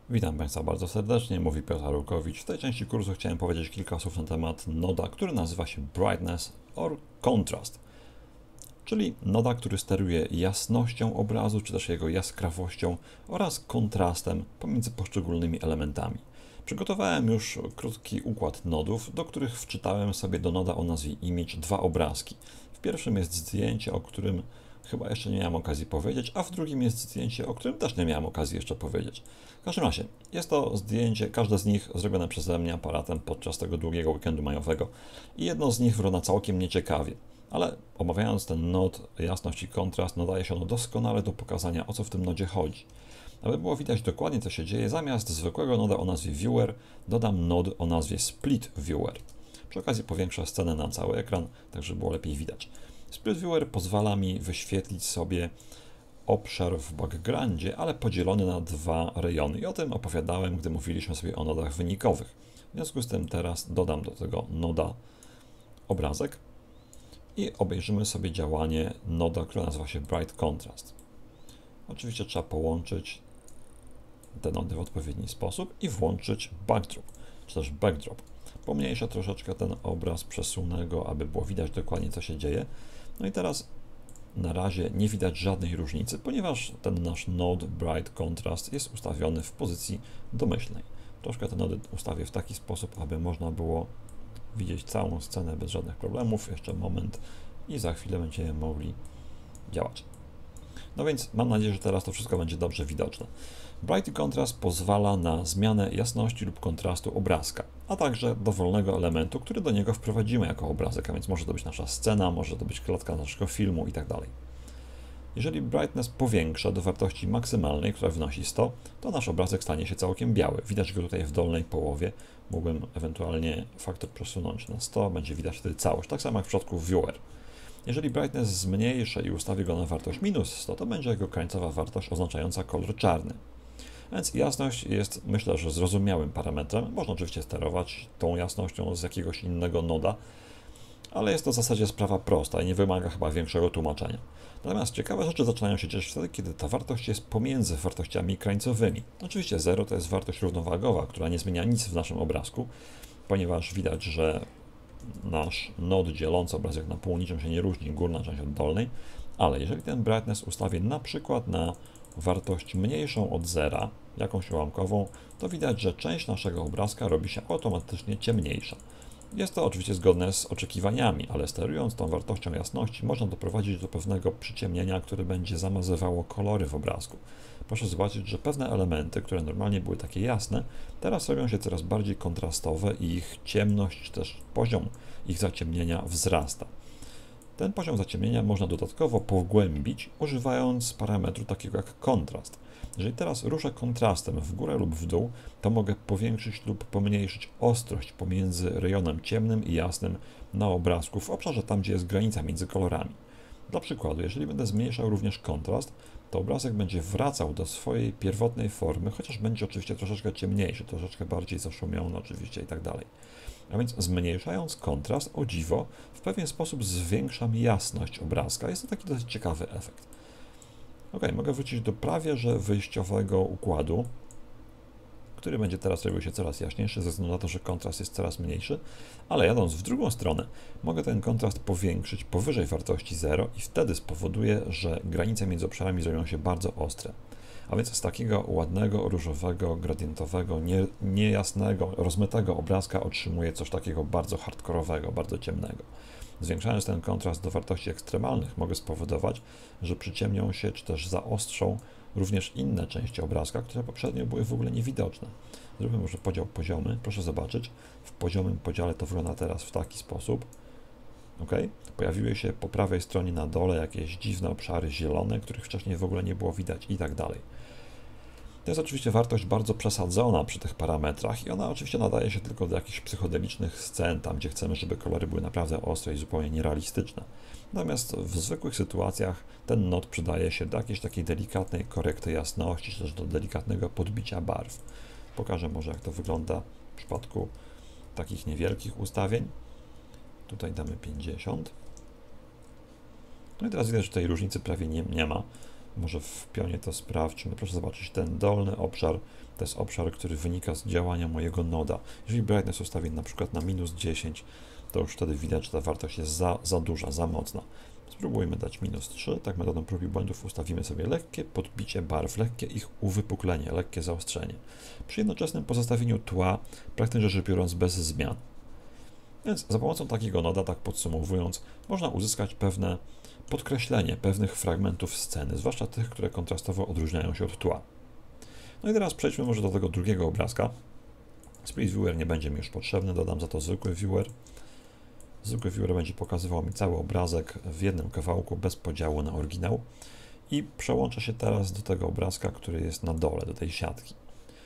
Witam Państwa bardzo serdecznie, mówi Piotr Arłukowicz. W tej części kursu chciałem powiedzieć kilka słów na temat noda, który nazywa się Brightness or Contrast, czyli noda, który steruje jasnością obrazu, czy też jego jaskrawością oraz kontrastem pomiędzy poszczególnymi elementami. Przygotowałem już krótki układ nodów, do których wczytałem sobie do noda o nazwie Image dwa obrazki. W pierwszym jest zdjęcie, o którym chyba jeszcze nie miałem okazji powiedzieć, a w drugim jest zdjęcie, o którym też nie miałem okazji jeszcze powiedzieć. W każdym razie, jest to zdjęcie, każde z nich zrobione przeze mnie aparatem podczas tego długiego weekendu majowego i jedno z nich wygląda całkiem nieciekawie. Ale omawiając ten nod, jasność i kontrast, nadaje się ono doskonale do pokazania, o co w tym nodzie chodzi. Aby było widać dokładnie, co się dzieje, zamiast zwykłego noda o nazwie Viewer, dodam nod o nazwie Split Viewer. Przy okazji powiększę scenę na cały ekran, tak żeby było lepiej widać. Split Viewer pozwala mi wyświetlić sobie obszar w backgroundzie, ale podzielony na dwa rejony. I o tym opowiadałem, gdy mówiliśmy sobie o nodach wynikowych. W związku z tym teraz dodam do tego noda obrazek i obejrzymy sobie działanie noda, które nazywa się Bright Contrast. Oczywiście trzeba połączyć te nody w odpowiedni sposób i włączyć backdrop, czy też backdrop. Pomniejszę troszeczkę ten obraz, przesunę go, aby było widać dokładnie, co się dzieje. No i teraz na razie nie widać żadnej różnicy, ponieważ ten nasz node Bright Contrast jest ustawiony w pozycji domyślnej. Troszkę te nody ustawię w taki sposób, aby można było widzieć całą scenę bez żadnych problemów. Jeszcze moment i za chwilę będziemy mogli działać. No więc mam nadzieję, że teraz to wszystko będzie dobrze widoczne. Bright Contrast pozwala na zmianę jasności lub kontrastu obrazka, a także dowolnego elementu, który do niego wprowadzimy jako obrazek, a więc może to być nasza scena, może to być klatka naszego filmu itd. Jeżeli brightness powiększa do wartości maksymalnej, która wynosi 100, to nasz obrazek stanie się całkiem biały. Widać go tutaj w dolnej połowie. Mógłbym ewentualnie faktor przesunąć na 100, będzie widać wtedy całość, tak samo jak w przypadku Viewer. Jeżeli brightness zmniejszę i ustawię go na wartość minus 100, to będzie jego krańcowa wartość oznaczająca kolor czarny. Więc jasność jest, myślę, że zrozumiałym parametrem. Można oczywiście sterować tą jasnością z jakiegoś innego noda, ale jest to w zasadzie sprawa prosta i nie wymaga chyba większego tłumaczenia. Natomiast ciekawe rzeczy zaczynają się dziać wtedy, kiedy ta wartość jest pomiędzy wartościami krańcowymi. Oczywiście 0 to jest wartość równowagowa, która nie zmienia nic w naszym obrazku, ponieważ widać, że nasz nod dzielący obrazek na pół niczym się nie różni, górna część od dolnej, ale jeżeli ten brightness ustawię na przykład na wartość mniejszą od zera, jakąś ułamkową, to widać, że część naszego obrazka robi się automatycznie ciemniejsza. Jest to oczywiście zgodne z oczekiwaniami, ale sterując tą wartością jasności można doprowadzić do pewnego przyciemnienia, które będzie zamazywało kolory w obrazku. Proszę zobaczyć, że pewne elementy, które normalnie były takie jasne, teraz robią się coraz bardziej kontrastowe i ich ciemność, czy też poziom ich zaciemnienia wzrasta. Ten poziom zaciemnienia można dodatkowo pogłębić, używając parametru takiego jak kontrast. Jeżeli teraz ruszę kontrastem w górę lub w dół, to mogę powiększyć lub pomniejszyć ostrość pomiędzy rejonem ciemnym i jasnym na obrazku w obszarze tam, gdzie jest granica między kolorami. Dla przykładu, jeżeli będę zmniejszał również kontrast, to obrazek będzie wracał do swojej pierwotnej formy, chociaż będzie oczywiście troszeczkę ciemniejszy, troszeczkę bardziej zaszumiony oczywiście i tak dalej. A więc zmniejszając kontrast, o dziwo, w pewien sposób zwiększam jasność obrazka. Jest to taki dosyć ciekawy efekt. Ok, mogę wrócić do prawie że wyjściowego układu, który będzie teraz robił się coraz jaśniejszy, ze względu na to, że kontrast jest coraz mniejszy, ale jadąc w drugą stronę, mogę ten kontrast powiększyć powyżej wartości 0 i wtedy spowoduje, że granice między obszarami zrobią się bardzo ostre. A więc z takiego ładnego, różowego, gradientowego, niejasnego, rozmytego obrazka otrzymuję coś takiego bardzo hardkorowego, bardzo ciemnego. Zwiększając ten kontrast do wartości ekstremalnych mogę spowodować, że przyciemnią się czy też zaostrzą również inne części obrazka, które poprzednio były w ogóle niewidoczne. Zróbmy może podział poziomy. Proszę zobaczyć, w poziomym podziale to wygląda teraz w taki sposób. Ok? Pojawiły się po prawej stronie na dole jakieś dziwne obszary zielone, których wcześniej w ogóle nie było widać i tak dalej. To jest oczywiście wartość bardzo przesadzona przy tych parametrach i ona oczywiście nadaje się tylko do jakichś psychodelicznych scen, tam gdzie chcemy, żeby kolory były naprawdę ostre i zupełnie nierealistyczne. Natomiast w zwykłych sytuacjach ten nod przydaje się do jakiejś takiej delikatnej korekty jasności, czy też do delikatnego podbicia barw. Pokażę może, jak to wygląda w przypadku takich niewielkich ustawień. Tutaj damy 50. No i teraz widać, że tej różnicy prawie nie ma. Może w pionie to sprawdźmy. Proszę zobaczyć, ten dolny obszar to jest obszar, który wynika z działania mojego noda. Jeżeli brightness ustawię na przykład na -10, to już wtedy widać, że ta wartość jest za duża, za mocna. Spróbujmy dać -3, tak metodą prób i błędów ustawimy sobie lekkie podbicie barw, lekkie ich uwypuklenie, lekkie zaostrzenie. Przy jednoczesnym pozostawieniu tła, praktycznie rzecz biorąc bez zmian. Więc za pomocą takiego noda, tak podsumowując, można uzyskać pewne podkreślenie pewnych fragmentów sceny, zwłaszcza tych, które kontrastowo odróżniają się od tła. No i teraz przejdźmy może do tego drugiego obrazka. Split Viewer nie będzie mi już potrzebny, dodam za to zwykły viewer. Zwykły viewer będzie pokazywał mi cały obrazek w jednym kawałku, bez podziału na oryginał. I przełączę się teraz do tego obrazka, który jest na dole, do tej siatki.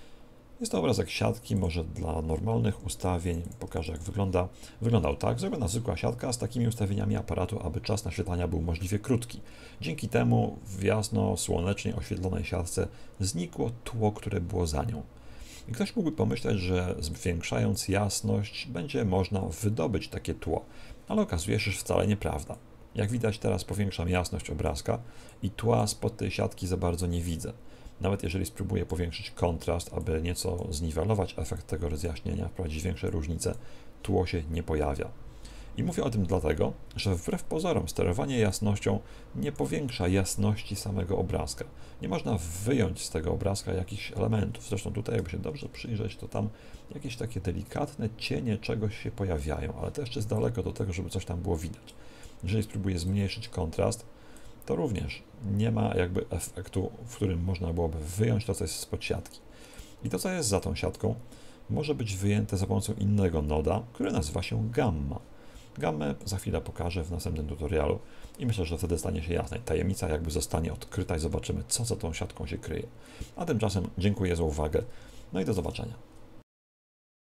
Jest to obrazek siatki, może dla normalnych ustawień pokażę, jak wygląda. Wyglądał tak, zrobiona zwykła siatka z takimi ustawieniami aparatu, aby czas naświetlania był możliwie krótki. Dzięki temu w jasno, słonecznie oświetlonej siatce znikło tło, które było za nią. I ktoś mógłby pomyśleć, że zwiększając jasność będzie można wydobyć takie tło, ale okazuje się, że wcale nieprawda. Jak widać, teraz powiększam jasność obrazka i tła spod tej siatki za bardzo nie widzę. Nawet jeżeli spróbuję powiększyć kontrast, aby nieco zniwelować efekt tego rozjaśnienia, wprowadzić większe różnice, tło się nie pojawia. I mówię o tym dlatego, że wbrew pozorom sterowanie jasnością nie powiększa jasności samego obrazka. Nie można wyjąć z tego obrazka jakichś elementów. Zresztą tutaj, jakby się dobrze przyjrzeć, to tam jakieś takie delikatne cienie czegoś się pojawiają, ale to jeszcze jest daleko do tego, żeby coś tam było widać. Jeżeli spróbuję zmniejszyć kontrast, to również nie ma jakby efektu, w którym można byłoby wyjąć to, co jest spod siatki. I to, co jest za tą siatką, może być wyjęte za pomocą innego noda, który nazywa się gamma. Gammę za chwilę pokażę w następnym tutorialu i myślę, że wtedy stanie się jasne. Tajemnica jakby zostanie odkryta i zobaczymy, co za tą siatką się kryje. A tymczasem dziękuję za uwagę, no i do zobaczenia.